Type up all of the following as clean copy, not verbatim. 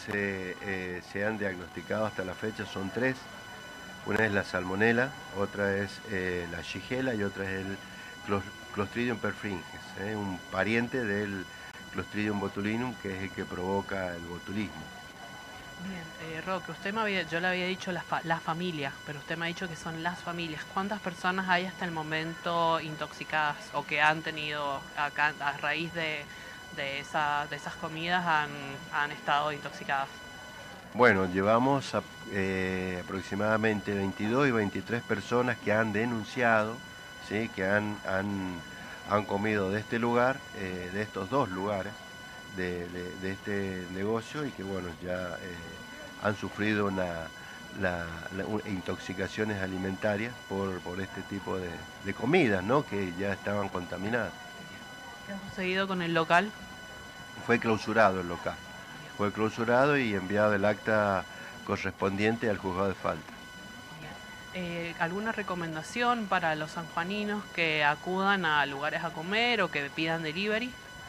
se han diagnosticado hasta la fecha son tres. Una es la salmonela, otra es la shigella y otra es el Clostridium perfringens, un pariente del Clostridium botulinum, que es el que provoca el botulismo. Bien, Roque, yo le había dicho la familia, pero usted me ha dicho que son las familias. ¿Cuántas personas hay hasta el momento intoxicadas o que han tenido acá a raíz de esas comidas han estado intoxicadas? Bueno, llevamos aproximadamente 22 y 23 personas que han denunciado, ¿sí? Que han comido de este lugar, de estos dos lugares de este negocio, y que bueno, ya han sufrido intoxicaciones alimentarias por este tipo de comidas, ¿no? Que ya estaban contaminadas. ¿Qué ha sucedido con el local? Fue clausurado el local. Fue clausurado y enviado el acta correspondiente al juzgado de falta. ¿Alguna recomendación para los sanjuaninos que acudan a lugares a comer o que pidan delivery?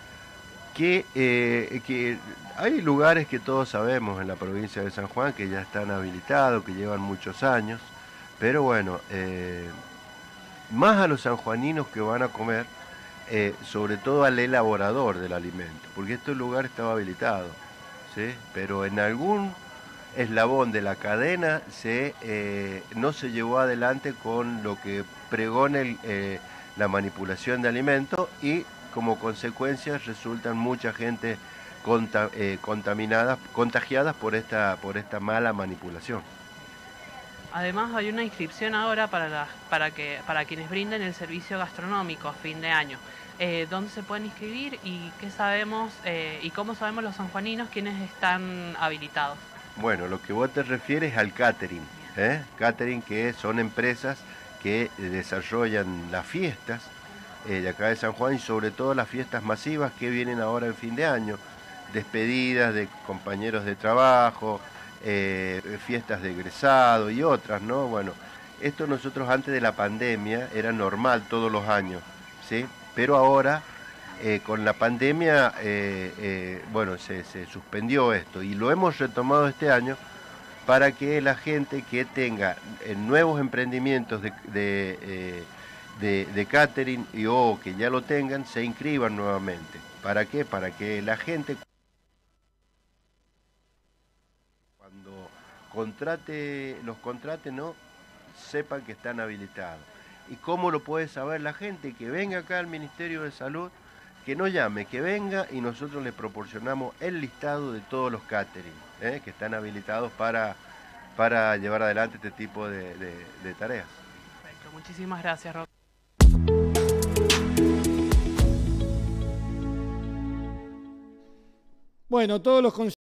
Que hay lugares que todos sabemos en la provincia de San Juan que ya están habilitados, que llevan muchos años, pero bueno, más a los sanjuaninos que van a comer, sobre todo al elaborador del alimento, porque este lugar estaba habilitado, ¿sí? Pero en algún eslabón de la cadena no se llevó adelante con lo que pregona la manipulación de alimentos, y como consecuencia resultan mucha gente contagiadas por esta mala manipulación. Además hay una inscripción ahora para quienes brinden el servicio gastronómico a fin de año. ¿Dónde se pueden inscribir y qué sabemos y cómo sabemos los sanjuaninos quiénes están habilitados? Bueno, lo que vos te refieres al catering, ¿eh? Catering, que son empresas que desarrollan las fiestas de acá de San Juan, y sobre todo las fiestas masivas que vienen ahora en fin de año, despedidas de compañeros de trabajo, fiestas de egresado y otras, ¿no? Bueno, esto nosotros antes de la pandemia era normal todos los años, ¿sí? Pero ahora con la pandemia, bueno, se suspendió esto y lo hemos retomado este año para que la gente que tenga nuevos emprendimientos de catering o que ya lo tengan, se inscriban nuevamente. ¿Para qué? Para que la gente, cuando los contrate, ¿no? Sepan que están habilitados. ¿Y cómo lo puede saber la gente? Que venga acá al Ministerio de Salud, que no llame, que venga, y nosotros le proporcionamos el listado de todos los catering que están habilitados para llevar adelante este tipo de tareas. Perfecto, muchísimas gracias, Roque. Bueno, todos los